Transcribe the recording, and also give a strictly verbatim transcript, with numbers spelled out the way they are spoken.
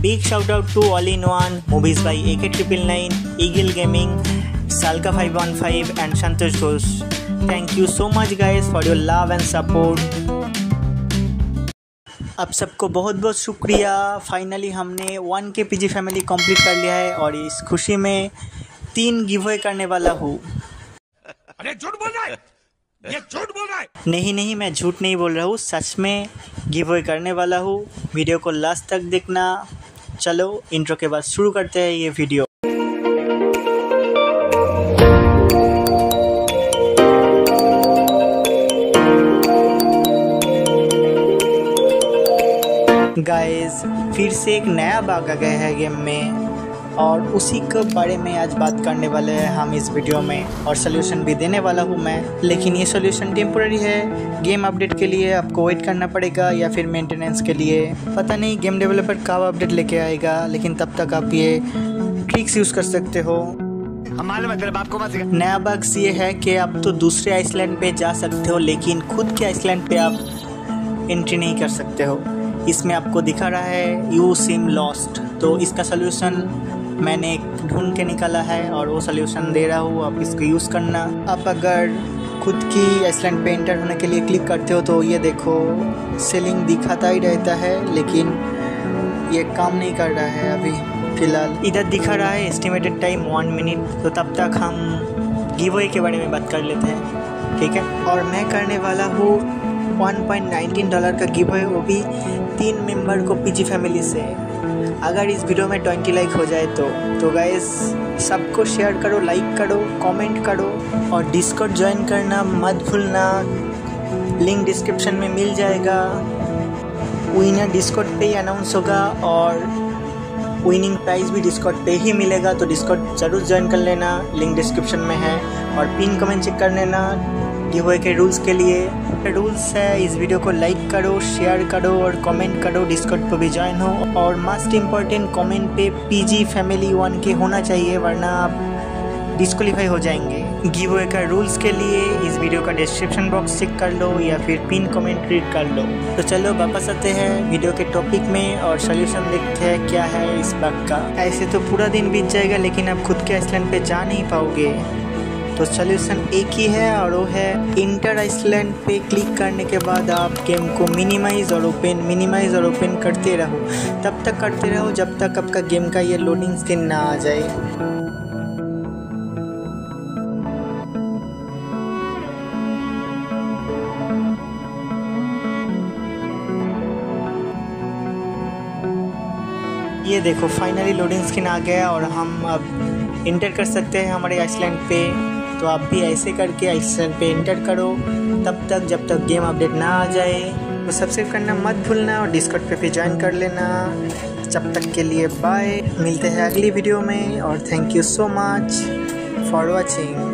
Big shout out to All in One, Movies by A K nine nine nine, Eagle Gaming, Salka five one five and Santosh Ghosh. Thank you so much guys for your love and support. आप सबको बहुत बहुत शुक्रिया। Finally हमने one के PG family complete कर लिया है और इस खुशी में तीन गिवअवे करने वाला हूँ। अरे झूठ बोल रहा है, ये झूठ बोल रहा है। नहीं नहीं, मैं झूठ नहीं बोल रहा हूँ, सच में गिवअवे करने वाला हूँ। वीडियो को लास्ट तक देखना। चलो इंट्रो के बाद शुरू करते हैं ये वीडियो। गाइस, फिर से एक नया बाग आ गया है गेम में और उसी के बारे में आज बात करने वाले हैं हम इस वीडियो में, और सोल्यूशन भी देने वाला हूँ मैं। लेकिन ये सोल्यूशन टेम्पोररी है, गेम अपडेट के लिए आपको वेट करना पड़ेगा या फिर मेंटेनेंस के लिए। पता नहीं गेम डेवलपर कब अपडेट लेके आएगा, लेकिन तब तक आप ये ट्रिक्स यूज़ कर सकते हो। नया बग्स ये है कि आप तो दूसरे आइसलैंड पे जा सकते हो, लेकिन खुद के आइसलैंड पे आप एंट्री नहीं कर सकते हो। इसमें आपको दिखा रहा है यू सिम लॉस्ट, तो इसका सोल्यूशन मैंने ढूंढ के निकाला है और वो सोल्यूशन दे रहा हूँ, आप इसको यूज़ करना। आप अगर खुद की आइसलैंड पे एंटर होने के लिए क्लिक करते हो तो ये देखो सेलिंग दिखाता ही रहता है, लेकिन ये काम नहीं कर रहा है अभी फ़िलहाल। इधर दिखा रहा है एस्टिमेटेड टाइम वन मिनट, तो तब तक हम गिवअवे के बारे में बात कर लेते हैं, ठीक है। और मैं करने वाला हूँ one point one nine dollar giveaway गिवअवे, वो भी तीन मेंबर को पीजी फैमिली से। अगर इस वीडियो में ट्वेंटी लाइक हो जाए तो तो गाइस सबको शेयर करो, लाइक करो, कमेंट करो और डिस्कॉर्ड ज्वाइन करना मत भूलना। लिंक डिस्क्रिप्शन में मिल जाएगा। विनर डिस्कॉर्ड पे ही अनाउंस होगा और विनिंग प्राइज़ भी डिस्कॉर्ड पे ही मिलेगा, तो डिस्कॉर्ड ज़रूर ज्वाइन कर लेना, लिंक डिस्क्रिप्शन में है। और पिन कमेंट चेक कर लेना गिवअवे के रूल्स के लिए। रूल्स है इस वीडियो को लाइक करो, शेयर करो और कमेंट करो, डिस्कॉर्ड पर भी ज्वाइन हो। और मोस्ट इम्पॉर्टेंट कमेंट पे पीजी फैमिली वन के होना चाहिए, वरना आप डिस्क्वालीफाई हो जाएंगे। गिवअवे का रूल्स के लिए इस वीडियो का डिस्क्रिप्शन बॉक्स चेक कर लो या फिर पिन कमेंट रीड कर लो। तो चलो वापस आते हैं वीडियो के टॉपिक में और सोल्यूशन देखते हैं क्या है इस बग का। ऐसे तो पूरा दिन बीत जाएगा, लेकिन आप खुद के आइसलैंड पे जा नहीं पाओगे, तो सोल्यूशन एक ही है और वो है इंटर आइसलैंड पे क्लिक करने के बाद आप गेम को मिनिमाइज़ और ओपन मिनिमाइज़ और ओपन करते रहो। तब तक करते रहो जब तक आपका गेम का ये लोडिंग स्क्रीन ना आ जाए। ये देखो फाइनली लोडिंग स्क्रीन आ गया और हम अब इंटर कर सकते हैं हमारे आइसलैंड पे। तो आप भी ऐसे करके आइसलैंड पे इंटर करो तब तक जब तक गेम अपडेट ना आ जाए। तो सब्सक्राइब करना मत भूलना और डिस्कॉर्ड पे भी ज्वाइन कर लेना। जब तक के लिए बाय, मिलते हैं अगली वीडियो में और thank you so much for watching.